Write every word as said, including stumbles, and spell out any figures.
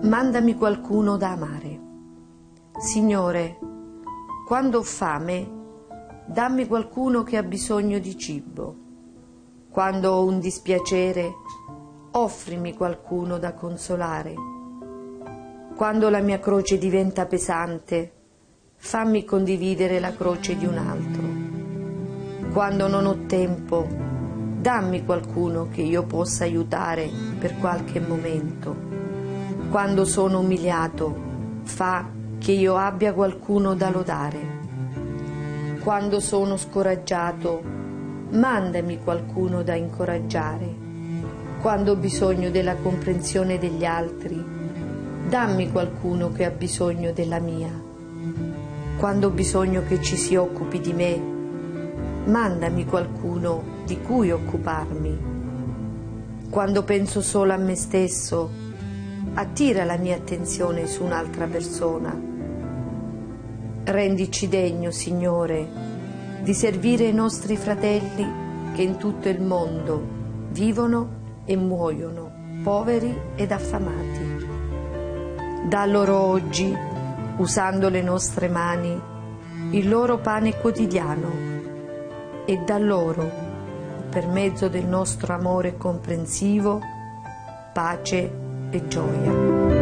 mandami qualcuno da amare. Signore, quando ho fame, dammi qualcuno che ha bisogno di cibo. Quando ho un dispiacere, offrimi qualcuno da consolare. Quando la mia croce diventa pesante, fammi condividere la croce di un altro. Quando non ho tempo, dammi qualcuno che io possa aiutare per qualche momento. Quando sono umiliato, fa che io abbia qualcuno da lodare. Quando sono scoraggiato, mandami qualcuno da incoraggiare. Quando ho bisogno della comprensione degli altri, dammi qualcuno che ha bisogno della mia. Quando ho bisogno che ci si occupi di me, mandami qualcuno di cui occuparmi. Quando penso solo a me stesso, attira la mia attenzione su un'altra persona. Rendici degno, Signore, di servire i nostri fratelli che in tutto il mondo vivono e muoiono, poveri ed affamati. Dà loro oggi, usando le nostre mani, il loro pane quotidiano e da loro, per mezzo del nostro amore comprensivo, pace e gioia.